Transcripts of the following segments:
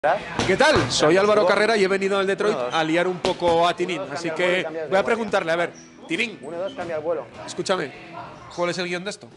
¿Qué tal? Soy Álvaro Carrera y he venido al Detroit a liar un poco a Tinin. Así que voy a preguntarle, a ver, Tinin, 1-2, cambia el vuelo. escúchame, ¿cuál es el guión de esto?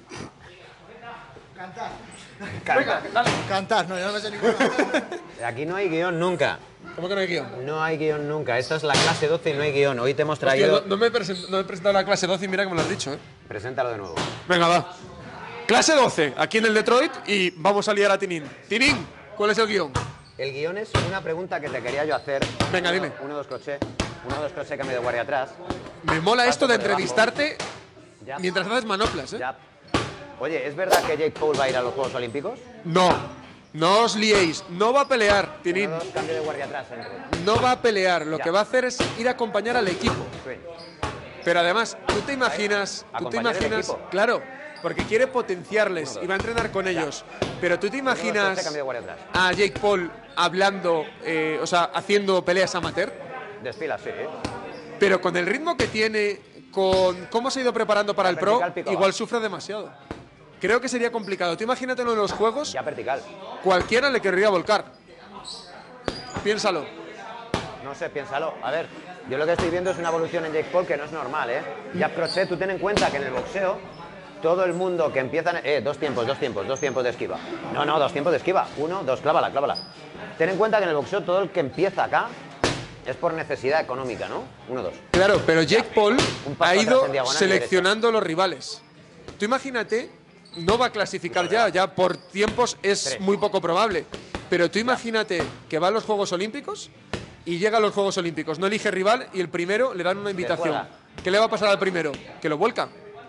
Cantar. Canta. Cantar, no, yo no me sé ninguna. Aquí no hay guión nunca. ¿Cómo que no hay guión? No hay guión nunca. Esta es la clase 12 y no hay guión. Hoy te hemos traído... Hostia, no me he presentado la clase 12 y mira que me lo has dicho, ¿eh? Preséntalo de nuevo. Venga, va. Clase 12, aquí en el Detroit y vamos a liar a Tinin. Tinin, ¿cuál es el guión? El guión es una pregunta que te quería yo hacer. Venga, dime. 1-2 crochet. 1-2 crochet, cambio de guardia atrás. Me mola esto de por debajo. entrevistarte Ya. mientras haces manoplas, ¿eh? Ya. Oye, ¿es verdad que Jake Paul va a ir a los Juegos Olímpicos? No, no os liéis, no va a pelear, Tinin. 1-2, cambio de guardia atrás. Entre. No va a pelear, lo Ya. que va a hacer es ir a acompañar al equipo. Swing. Pero además, tú te imaginas, ¿Acompañar el equipo? claro, porque quiere potenciarles y va a entrenar con ellos. Pero tú te 1-2 imaginas crochet, cambio de guardia atrás. a Jake Paul hablando, o sea, haciendo peleas amateur, Desfila, sí. pero con el ritmo que tiene, con cómo se ha ido preparando para el pro, vertical, pico igual abajo. sufre demasiado. Creo que sería complicado. Tú imagínatelo en los juegos, Ya vertical. cualquiera le querría volcar. Piénsalo. No sé, piénsalo. A ver, yo lo que estoy viendo es una evolución en Jake Paul que no es normal, ¿eh? Ya crochet, tú ten en cuenta que en el boxeo todo el mundo que empieza... dos tiempos de esquiva. No, 2 tiempos de esquiva. 1, 2, clávala. Ten en cuenta que en el boxeo todo el que empieza acá es por necesidad económica, ¿no? 1, 2. Claro, pero Jake Paul Un paso ha atrás ido en diagonal y seleccionando los rivales. Tú imagínate, no va a clasificar ya por tiempos es 3. muy poco probable. Pero tú imagínate que va a los Juegos Olímpicos y llega a los Juegos Olímpicos, no elige rival y el primero le dan una invitación. juega. ¿Qué le va a pasar al primero? Que lo vuelca.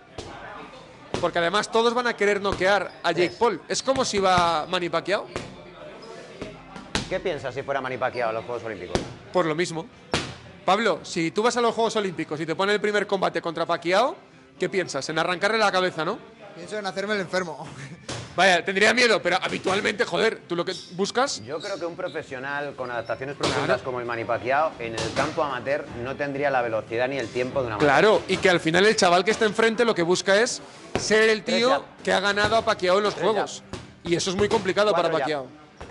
Porque además todos van a querer noquear a Jake 3. Paul. Es como si va Manny Pacquiao, ¿Qué piensas si fuera Manny Pacquiao a los Juegos Olímpicos? por lo mismo. Pablo, si tú vas a los Juegos Olímpicos y te pone el primer combate contra Pacquiao, ¿qué piensas? En arrancarle la cabeza, ¿no? Pienso en hacerme el enfermo. Vaya, tendría miedo, pero habitualmente, joder, tú lo que buscas. Yo creo que un profesional con adaptaciones profundas como el Manny Pacquiao en el campo amateur no tendría la velocidad ni el tiempo de una amateur. Claro, y que al final el chaval que está enfrente lo que busca es ser el Tres tío jab. que ha ganado a Pacquiao en los 3 juegos. Y eso es muy complicado 4 para jab. Pacquiao.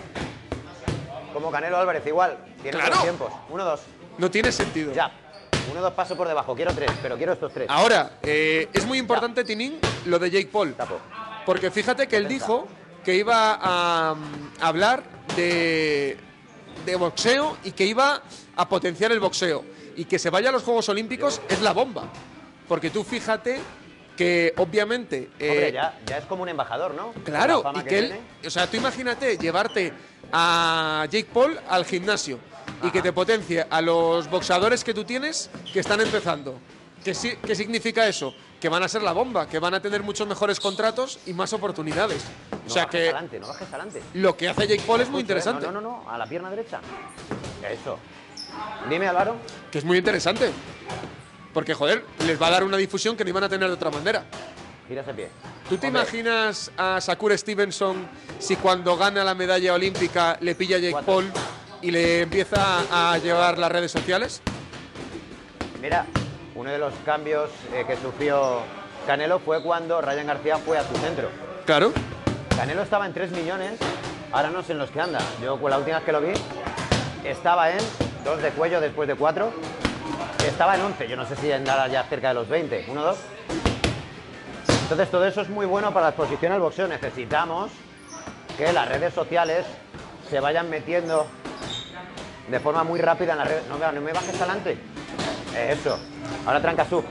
Como Canelo Álvarez, igual. Tiene Claro. dos tiempos. 1, 2. No tiene sentido. Ya. 1, 2 paso por debajo. Quiero 3, pero quiero estos 3. Ahora, es muy importante, Tinin, lo de Jake Paul. Tapo. Porque fíjate que él dijo que iba a hablar de boxeo y que iba a potenciar el boxeo. Y que se vaya a los Juegos Olímpicos es la bomba. Porque tú fíjate que obviamente... Hombre, ya es como un embajador, ¿no? Claro, Con la fama y que él, tiene. o sea, tú imagínate llevarte a Jake Paul al gimnasio y que te potencie a los boxeadores que tú tienes que están empezando. ¿Qué significa eso? Que van a ser la bomba, que van a tener muchos mejores contratos y más oportunidades. O sea que No bajes adelante. lo que hace Jake Paul es muy interesante. No, a la pierna derecha. Eso. Dime, Álvaro. Que es muy interesante. Porque, joder, les va a dar una difusión que no iban a tener de otra manera. Gira ese pie. ¿Tú te Hombre, imaginas a Shakur Stevenson si cuando gana la medalla olímpica le pilla a Jake 4. Paul y le empieza a llevar las redes sociales? Mira, uno de los cambios que sufrió Canelo fue cuando Ryan García fue a su centro. Claro. Canelo estaba en 3 millones, ahora no sé en los que anda. Yo la última vez que lo vi estaba en 2 de cuello después de 4. Estaba en 11, yo no sé si andará ya cerca de los 20. 1, 2. Entonces todo eso es muy bueno para la exposición al boxeo. Necesitamos que las redes sociales se vayan metiendo de forma muy rápida en las redes. No me bajes adelante. Eso. Ahora tranca su.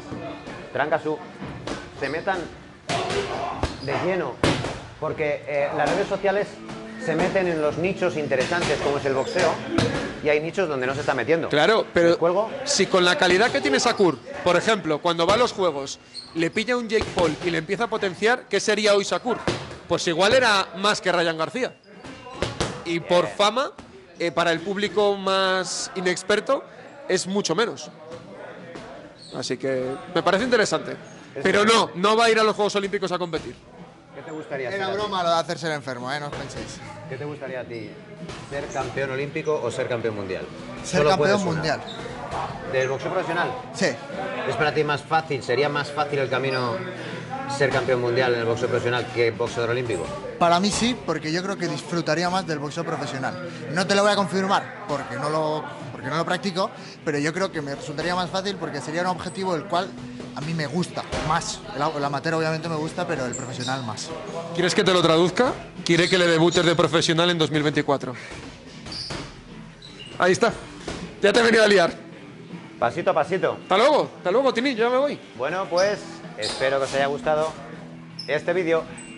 Se metan de lleno. Porque las redes sociales se meten en los nichos interesantes como es el boxeo. Y hay nichos donde no se está metiendo. Claro, pero ¿Me cuelgo? si con la calidad que tiene Shakur, por ejemplo, cuando va a los juegos, le pilla un Jake Paul y le empieza a potenciar, ¿qué sería hoy Shakur? Pues igual era más que Ryan García. Y por fama, para el público más inexperto, es mucho menos. Así que me parece interesante. Pero no va a ir a los Juegos Olímpicos a competir. ¿Qué te gustaría Era ser? broma lo de hacerse el enfermo, no os penséis. ¿Qué te gustaría a ti? ¿Ser campeón olímpico o ser campeón mundial? Ser Solo campeón puedes una. mundial. ¿Del boxeo profesional? Sí. ¿Es para ti más fácil, sería más fácil el camino ser campeón mundial en el boxeo profesional que boxeador olímpico? Para mí sí, porque yo creo que disfrutaría más del boxeo profesional. No te lo voy a confirmar porque no lo practico, pero yo creo que me resultaría más fácil porque sería un objetivo el cual a mí me gusta más. El amateur obviamente me gusta, pero el profesional más. ¿Quieres que te lo traduzca? Quiere que le debutes de profesional en 2024. Ahí está. Ya te he venido a liar. Pasito a pasito. Hasta luego, Tini, yo ya me voy. Bueno, pues espero que os haya gustado este vídeo.